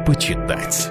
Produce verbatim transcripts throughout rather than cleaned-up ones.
почитать.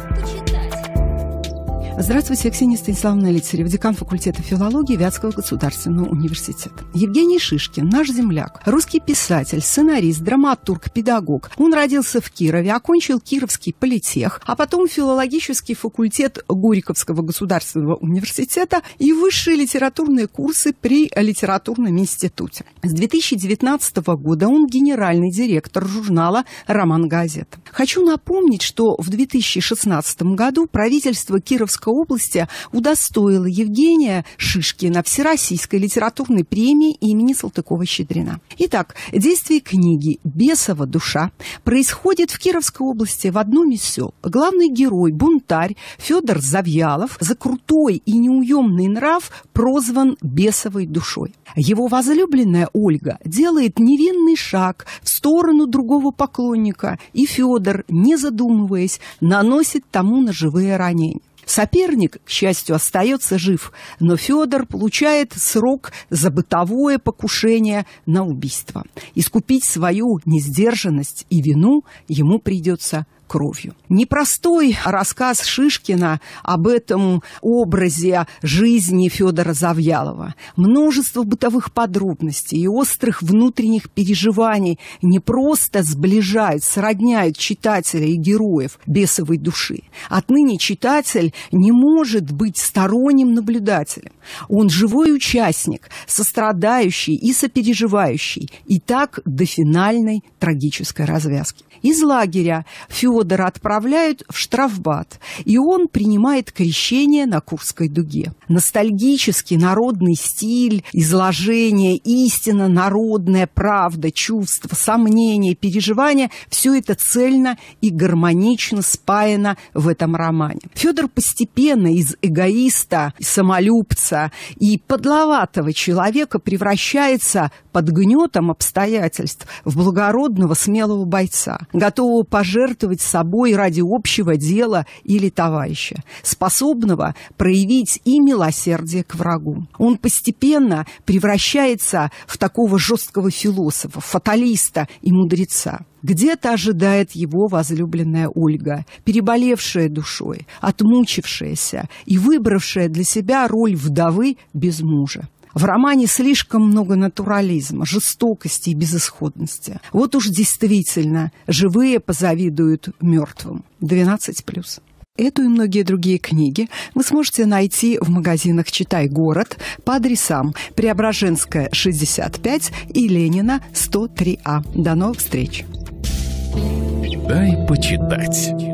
Здравствуйте, Ксения Станиславовна Лицарева, декан факультета филологии Вятского государственного университета. Евгений Шишкин, наш земляк, русский писатель, сценарист, драматург, педагог. Он родился в Кирове, окончил Кировский политех, а потом филологический факультет Горьковского государственного университета и высшие литературные курсы при литературном институте. С две тысячи девятнадцатого года он генеральный директор журнала «Роман Газета». Хочу напомнить, что в две тысячи шестнадцатом году правительство Кировского области удостоила Евгения Шишкина Всероссийской литературной премии имени Салтыкова-Щедрина. Итак, действие книги «Бесова душа» происходит в Кировской области в одном из сел. Главный герой, бунтарь Федор Завьялов, за крутой и неуемный нрав прозван бесовой душой. Его возлюбленная Ольга делает невинный шаг в сторону другого поклонника, и Федор, не задумываясь, наносит тому ножевые ранения. Соперник, к счастью, остается жив, но Федор получает срок за бытовое покушение на убийство. Искупить свою несдержанность и вину ему придется кровью. Непростой рассказ Шишкина об этом образе жизни Федора Завьялова. Множество бытовых подробностей и острых внутренних переживаний не просто сближают, сродняют читателя и героев бесовой души. Отныне читатель не может быть сторонним наблюдателем. Он живой участник, сострадающий и сопереживающий. И так до финальной трагической развязки. Из лагеря Федора отправляют в штрафбат, и он принимает крещение на Курской дуге. Ностальгический народный стиль, изложение, истина, народная правда, чувства, сомнения, переживания – все это цельно и гармонично спаяно в этом романе. Федор постепенно из эгоиста, самолюбца и подловатого человека превращается под гнетом обстоятельств в благородного, смелого бойца, готового пожертвовать собой ради общего дела или товарища, способного проявить и милосердие к врагу. Он постепенно превращается в такого жесткого философа, фаталиста и мудреца. Где-то ожидает его возлюбленная Ольга, переболевшая душой, отмучившаяся и выбравшая для себя роль вдовы без мужа. В романе слишком много натурализма, жестокости и безысходности. Вот уж действительно живые позавидуют мертвым. двенадцать плюс. Эту и многие другие книги вы сможете найти в магазинах «Читай город» по адресам Преображенская, шестьдесят пять и Ленина, сто три А. До новых встреч! Дай почитать.